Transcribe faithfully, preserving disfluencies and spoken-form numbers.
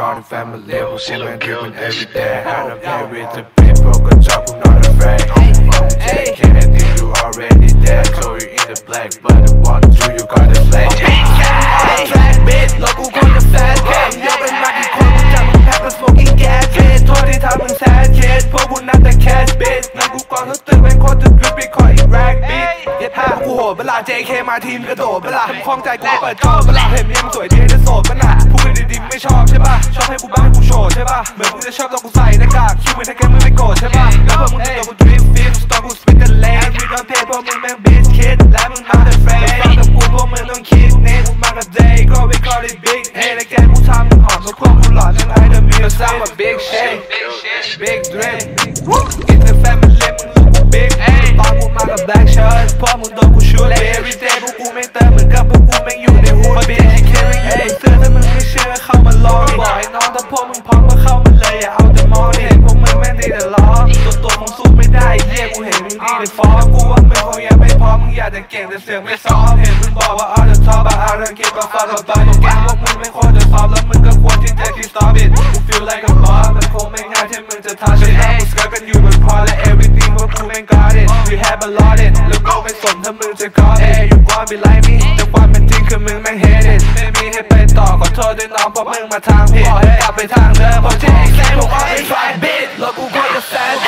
all the family level shit been doing every day. I don't play with the people, good job, I'm not afraid. I'm J K, I think you already dead. Told you in the black, but I want you, you got the flag. Track bitch แล้วกูคนกับแฟนเกมยกเป็นมากี่คนกูจับมึงแพ้กับ smoking gas bitch โทษที่ทำมึงแซดเช็ดพวกกูนัดแต่ cash bitch เงินกูก่อนเขาตื่นเป็นคนจะกริปไปคอยอีกแรกbitch เย็ดผ้าพวกกูโหดเวลา เจ เค มาทีมกระโดดเวลาทำคล้องใจกูเปิดจอบเวลาเห็นเมียมึงสวยเท่จะโสดปะน่ะพูดดีๆไม่ชอบใช่ปะชอบให้กูบ้าให้กูโชว์ใช่ปะเหมือนมึงจะชอบตอนกูใส่หน้ากากคิดมึงถ้าแค่มึงไม่โกรธใช่ปะแล้วพอมึงจะโดนกู drip feel ตอนกู spit the lane รีดวันเพจพวกมึงแม่ง bitch kid และมึงมาแต่ friend ฟังกับกูพวกมึงต้องคิดเน้นกูมากับ day ก็ไป call it big hey และแกกูทำมึงหอมแล้วพวกกูหล่อทั้งไอ้เดอะมิวส์I'm a big shit big drip in the family มึงลูกกู big ตอนกูมากับ black shirt พอมึงโดนกู shoot every day พวกกูไม่เติมเหมือนกับพวกกูแม่งอยู่ในหัว bitch you carry you เสื้อถ้ามึงไม่เชื่อเข้ามาลองบอกให้น้องถ้าพวกมึงพร้อมก็เข้ามาเลยอย่าเอาแต่มองเห็นพวกมึงแม่งดีแต่ล้อตัวตัวมึงสู้ไม่ได้เยี่ยกูเห็นมึงดีแต่ฟ้องกูว่ามึงคงยังไม่พร้อมมึงอยากจะเก่งแต่เสียงไม่ซ้อมเห็นมึงบอกว่า all the top but I don't give a fuck about your game พวกมึงไม่ควรจะซ้อมแล้วมึงก็ควรที่จะ keep stop it กู feel like a boss มันคงไม่ง่ายที่มึงจะทัชit กูสเกิร์ตกันอยู่บนพอและ everything พวกกูแม่ง got it we have a lot it แล้วก็ไม่สนถ้ามึงจะ got it you wanna be like me แต่ความเป็นจริงคือมึงแม่ง hate it ไม่มีให้ไปต่อขอโทษด้วยน้องเพราะมึงมาทางผิดบอกให้กลับไปทางเดิมเพราะ เจ เค บอกว่าไอ้ try bitch แล้วกูก็จะแซด